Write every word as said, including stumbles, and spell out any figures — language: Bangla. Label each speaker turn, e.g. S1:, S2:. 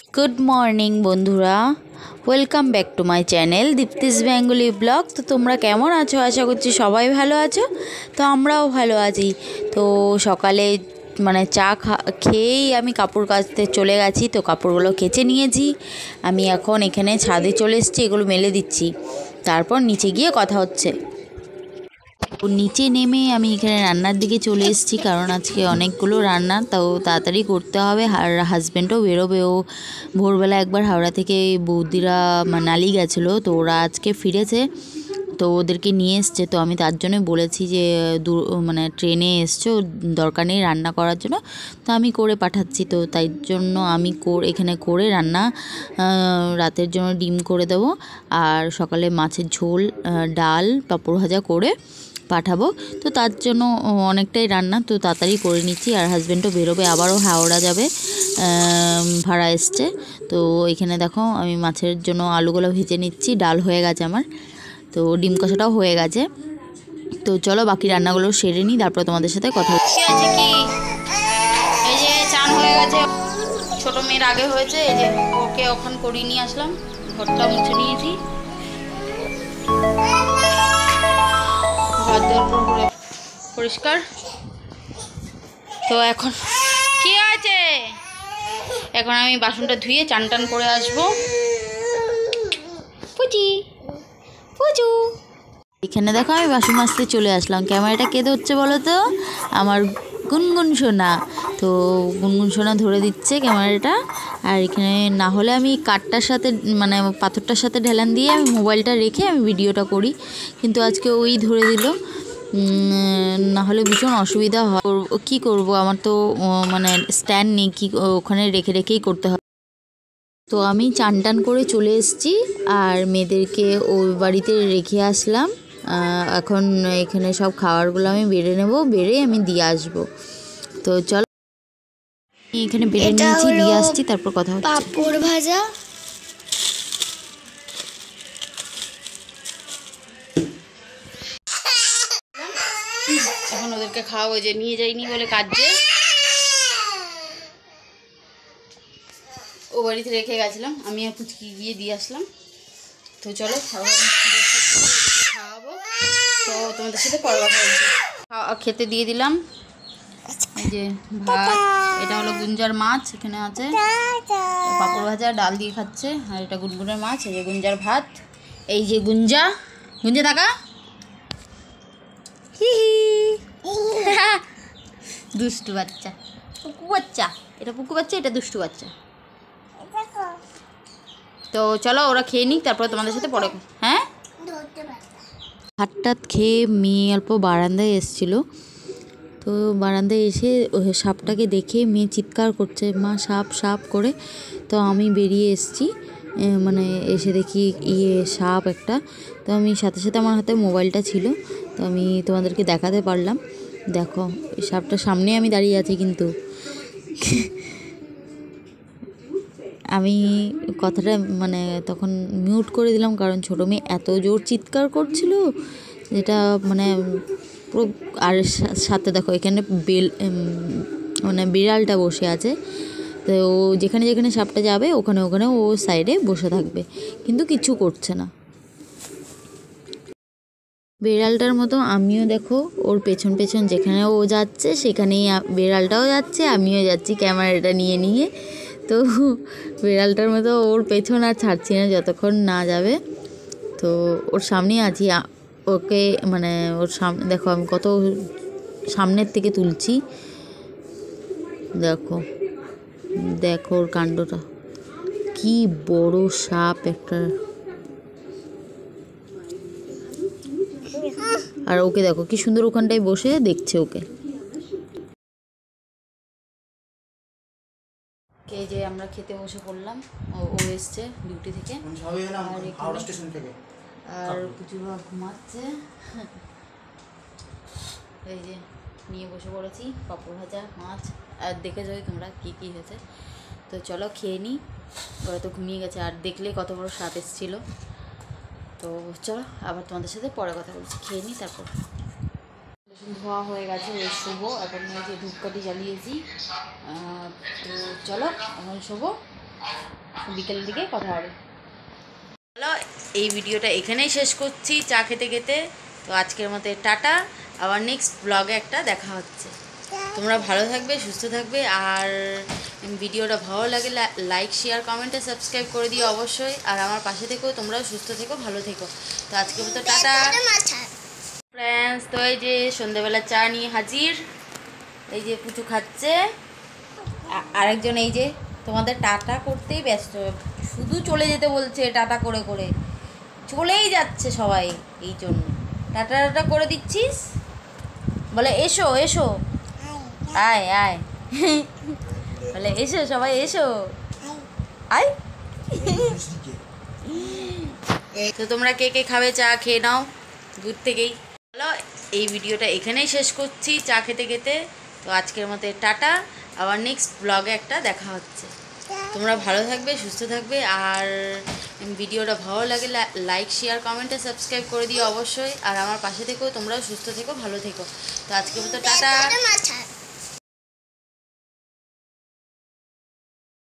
S1: গুড মর্নিং বন্ধুরা, welcome back to my channel Dipti's Bengali blog. তো তোমরা কেমন আছো? আশা করছি সবাই ভালো আছো। তো আমরাও ভালো আছি। তো সকালে মানে চা খা খেয়েই আমি কাপড় কাচতে চলে গেছি। তো কাপড়গুলো কেচে নিয়েছি। আমি এখন এখানে ছাদে চলে এসেছি, এগুলো মেলে দিচ্ছি, তারপর নিচে গিয়ে কথা হচ্ছে। নিচে নেমে আমি এখানে রান্নার দিকে চলে এসেছি, কারণ আজকে অনেকগুলো রান্না, তাও তাড়াতাড়ি করতে হবে। আর হাজব্যান্ডও বেরোবে, ও ভোরবেলা একবার হাওড়া থেকে বৌদিরা মানালি গেছিলো, তো ওরা আজকে ফিরেছে, তো ওদেরকে নিয়ে এসছে। তো আমি তার জন্য বলেছি যে দূর মানে ট্রেনে এসছো, দরকার নেই রান্না করার জন্য, তো আমি করে পাঠাচ্ছি। তো তাই জন্য আমি এখানে করে রান্না রাতের জন্য ডিম করে দেবো, আর সকালে মাছের ঝোল, ডাল, পাঁপড় ভাজা করে পাঠাবো। তো তার জন্য অনেকটাই রান্না, তো তাড়াতাড়ি করে নিচ্ছি। আর হাজব্যান্ডও বেরোবে, আবারও হাওড়া যাবে, ভাড়া এসছে। তো এখানে দেখো আমি মাছের জন্য আলুগুলো ভেজে নিচ্ছি। ডাল হয়ে গেছে আমার, তো ডিম কষাটাও হয়ে গেছে। তো চলো বাকি রান্নাগুলো সেরে নিই, তারপর তোমাদের সাথে কথা হচ্ছে। আছে কি এই যে চান হয়ে গেছে, ছোট মেয়ের আগে হয়েছে, এই যে ওকে ওখান করিয়ে নিয়ে আসলাম, ঘরটা মুছে নিয়েছি, পরিষ্কার। তো এখন কি আছে, এখন আমি বাসনটা ধুয়ে চান টান করে আসবো। পুচি পুচু, এখানে দেখো আমি বাসন মাজতে চলে আসলাম। ক্যামেরাটা কে ধরছে বলো তো? আমার গুনগুন সোনা। তো গুনগুন সোনা ধরে দিচ্ছে ক্যামেরাটা। আর এখানে না হলে আমি কাঠটার সাথে মানে পাথরটার সাথে ঢেলান দিয়ে আমি মোবাইলটা রেখে আমি ভিডিওটা করি, কিন্তু আজকে ওই ধরে দিল, না হলে ভীষণ অসুবিধা হয়। কী করবো, আমার তো মানে স্ট্যান্ড নেই, কি ওখানে রেখে রেখেই করতে হবে। তো আমি চান টান করে চলে এসেছি, আর মেয়েদেরকে ওই বাড়িতে রেখে আসলাম। এখন এখানে সব খাবারগুলো আমি বেড়ে নেব, বেড়ে আমি দিয়ে আসবো। তো চলো এখানে বেড়ে নিয়েছি, দিয়ে আসছি, তারপর কথা হচ্ছে।
S2: পাঁপড় ভাজা,
S1: এখন ওদেরকে খাওয়াবো, যে নিয়ে যাইনি বলে কাজে ও বাড়িতে রেখে গেছিলাম, আমি আর পুচকি গিয়ে দিয়ে আসলাম। তো চলো খাওয়াবো, তো তোমাদের সাথে পরে কথা বলছি। খেতে দিয়ে দিলাম, এই যে ভাত, এটা হলো গুঞ্জার মাছ, এখানে আছে পাঁপড় ভাজা, ডাল দিয়ে খাচ্ছে। আর এটা গুনগুনের মাছ, এই যে গুঞ্জার ভাত, এই যে গুঞ্জা, গুঞ্জা থাকা হি হি দুষ্টু বাচ্চা, পুকু বাচ্চা, এটা পুকু বাচ্চা, এটা দুষ্টু বাচ্চা। তো চলো ওরা খেয়ে নিক, তারপরে তোমাদের সাথে পরে। হ্যাঁ, ভাত টাত খেয়ে মেয়ে অল্প বারান্দায় এসেছিলো, তো বারান্দায় এসে সাপটাকে দেখে মেয়ে চিৎকার করছে, মা সাপ সাপ করে। তো আমি বেরিয়ে এসেছি, মানে এসে দেখি ইয়ে সাপ একটা। তো আমি সাথে সাথে আমার হাতে মোবাইলটা ছিল, তো আমি তোমাদেরকে দেখাতে পারলাম। দেখো এই সাপটার সামনে আমি দাঁড়িয়ে আছি, কিন্তু আমি কথাটা মানে তখন মিউট করে দিলাম, কারণ ছোটো মেয়ে এত জোর চিৎকার করছিল, যেটা মানে পুরো। আর সাথে দেখো এখানে বেল মানে বিড়ালটা বসে আছে, তো ও যেখানে যেখানে সাপটা যাবে ওখানে ওখানে ও সাইডে বসে থাকবে, কিন্তু কিছু করছে না। বিড়ালটার মতো আমিও দেখো ওর পেছন পেছন যেখানে ও যাচ্ছে সেখানেই বিড়ালটাও যাচ্ছে, আমিও যাচ্ছি ক্যামেরাটা নিয়ে নিয়ে। তো বিড়ালটার মতো ওর পেছন আর ছাড়ছি না যতক্ষণ না যাবে। তো ওর সামনেই আছি, ওকে মানে ওর সামনে দেখো আমি কত সামনের থেকে তুলছি, দেখো দেখো ওর কাণ্ডটা, কি বড় সাপ একটা। আর ওকে দেখো কি সুন্দর ওখানটায় বসে দেখছে ওকে। এই যে আমরা খেতে বসে পড়লাম, ও এসছে ডিউটি থেকে, আর কিছু ঘুমাচ্ছে। এই যে নিয়ে বসে পড়েছি পাঁপড় ভাজা, মাছ, আর দেখে যাই তোমরা কী কী হয়েছে। তো চলো খেয়ে নিই, ওরা তো ঘুমিয়ে গেছে, আর দেখলে কত বড় স্বাদ এসেছিলো। তো চলো আবার তোমাদের সাথে পরে কথা বলছি, খেয়ে নিই তারপর। ধোয়া হয়ে গেছে, ওই শোবো এখন, যে ধূপকাঠি জ্বালিয়েছি। তো চলো এখন শোবো। বিকেলের দিকে কথা হবে। চলো এই ভিডিওটা এখানেই শেষ করছি চা খেতে খেতে। তো আজকের মতো টাটা, আবার নেক্সট ব্লগে একটা দেখা হচ্ছে। তোমরা ভালো থাকবে, সুস্থ থাকবে, আর ভিডিওটা ভালো লাগে লাইক শেয়ার কমেন্টে সাবস্ক্রাইব করে দিও অবশ্যই। আর আমার পাশে থেকো, তোমরাও সুস্থ থেকো, ভালো থেকো। তো আজকের মতো টাটা ফ্রেন্ডস। তো এই যে সন্ধ্যেবেলা চা নিয়ে হাজির, এই যে পুচু খাচ্ছে, আরেকজন এই যে তোমাদের টাটা করতেই ব্যস্ত, শুধু চলে যেতে বলছে টাটা করে করে, চলেই যাচ্ছে সবাই। এই জন্য টাটা টাটা করে দিচ্ছিস, বলে এসো এসো, আয় আয় বলে এসো সবাই এসো, আয়। তো তোমরা কে কে খাবে চা খেয়ে নাও দূর থেকেই। চলো এই ভিডিওটা এখানেই শেষ করছি চা খেতে খেতে। তো আজকের মতো টাটা, আবার নেক্সট ব্লগে একটা দেখা হচ্ছে। তোমরা ভালো থাকবে, সুস্থ থাকবে, আর ভিডিওটা ভালো লাগে লাইক শেয়ার কমেন্টে সাবস্ক্রাইব করে দিও অবশ্যই। আর আমার পাশে থেকো, তোমরাও সুস্থ থেকো, ভালো থেকো। তো আজকের মতো টাটা।